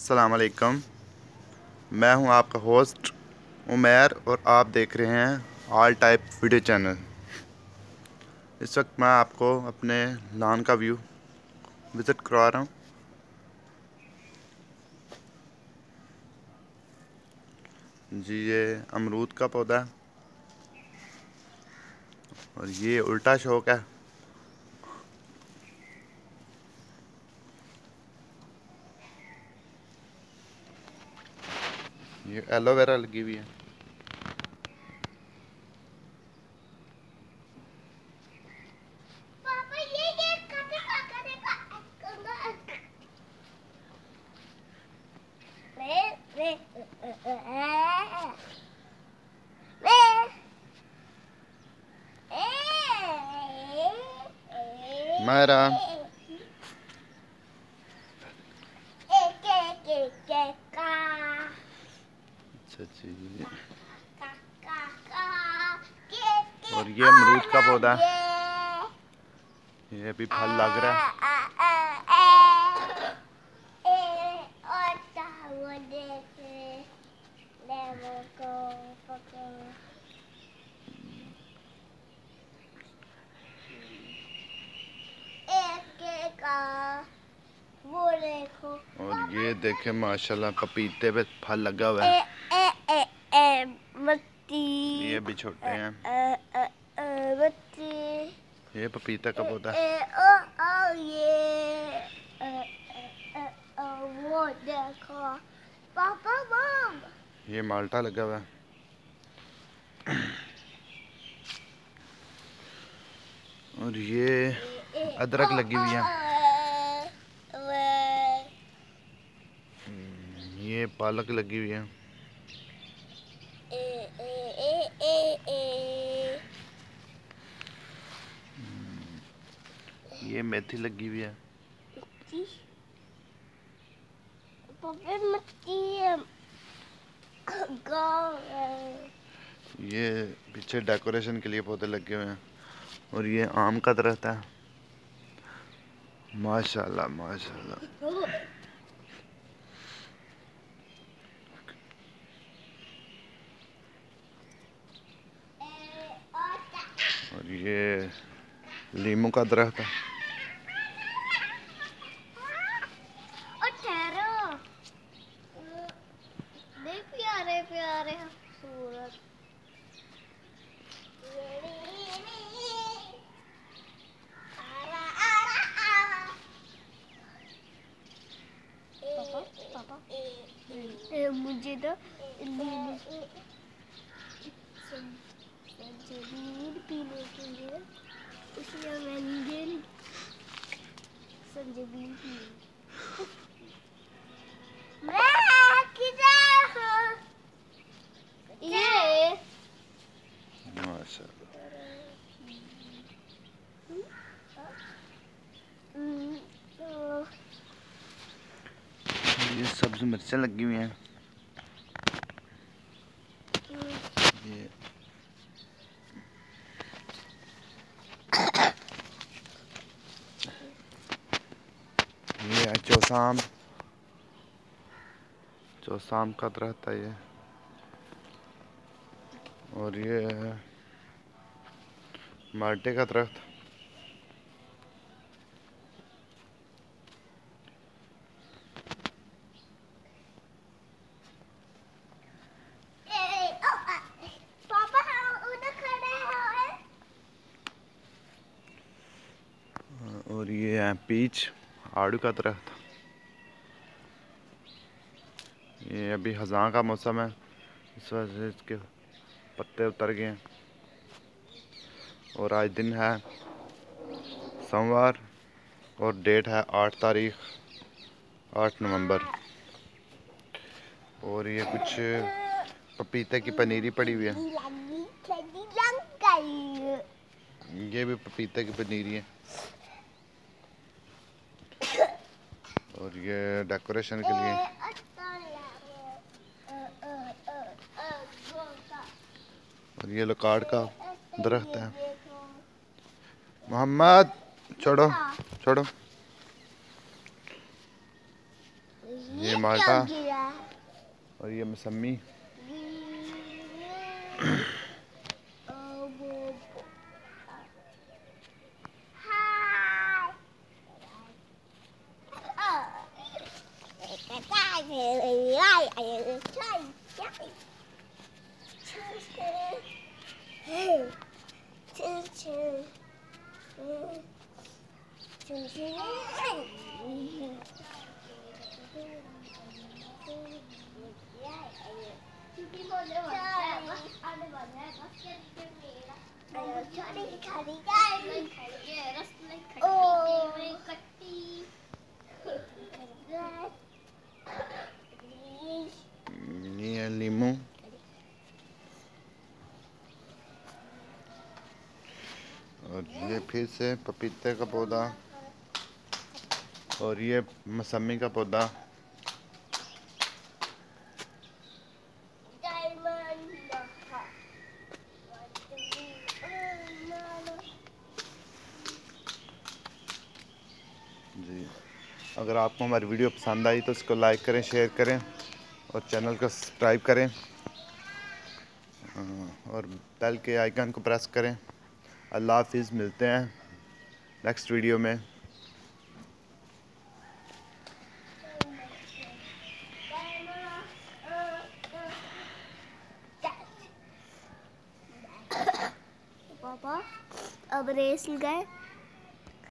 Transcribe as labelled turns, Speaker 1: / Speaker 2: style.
Speaker 1: अस्सलाम वालेकुम। मैं हूं आपका होस्ट उमैर और आप देख रहे हैं ऑल टाइप वीडियो चैनल। इस वक्त मैं आपको अपने लॉन का व्यू विज़िट करवा रहा हूं। जी, ये अमरूद का पौधा है और ये उल्टा शौक है। ये एलोवेरा लगी हुई है। मायरा, अच्छा जी। और ये अमरूद का पौधा है, ये अभी फल लग रहा है।
Speaker 2: वो देखो
Speaker 1: और ये देखे माशाल्लाह पपीते पे फल लगा हुआ है।
Speaker 2: बत्ती
Speaker 1: ये अभी छोटे हैं।
Speaker 2: बत्ती
Speaker 1: ये पपीता का पौधा।
Speaker 2: ये वो देखो पापा मम।
Speaker 1: ये माल्टा लगा हुआ है। और ये अदरक लगी हुई है। ये पालक लगी हुई है। ये मेथी लगी हुई है। ये पीछे डेकोरेशन के लिए पौधे लगे हुए हैं। और ये आम का दरख्त है। माशाल्लाह माशाल्लाह। और ये लीमू का दरख्त है।
Speaker 2: प्यारे प्यारे खूबसूरत मुझे तो संजीवनी पीने के लिए इसलिए मैंने संजीवनी पी। ये
Speaker 1: माशाल्लाह। ये सब्ज मिर्चें लगी हुई हैं। ये है चौसाम का दरख्त है ये। और ये है माल्टे का दरख्त। और ये है पीच आड़ू का दरख्त। ये अभी खज़ां का मौसम है, इस वजह से इसके पत्ते उतर गए हैं। और आज दिन है सोमवार और डेट है 8 नवंबर। और ये कुछ पपीते की पनीरी पड़ी हुई है। ये भी पपीते की पनीरी है। और ये डेकोरेशन के लिए। और ये लकाड़ का दरख्त है। मोहम्मद छोड़ो छोड़ो। ये माल्टा और ये मौसमी। ये है लीमू और ये फिर से पपीते का पौधा और ये मौसमी का पौधा। जी, अगर आपको हमारी वीडियो पसंद आई तो इसको लाइक करें, शेयर करें और चैनल को सब्सक्राइब करें और बेल के आइकन को प्रेस करें। अल्लाह हाफिज़, मिलते हैं नेक्स्ट वीडियो में।
Speaker 2: पापा अब रेस लगाए।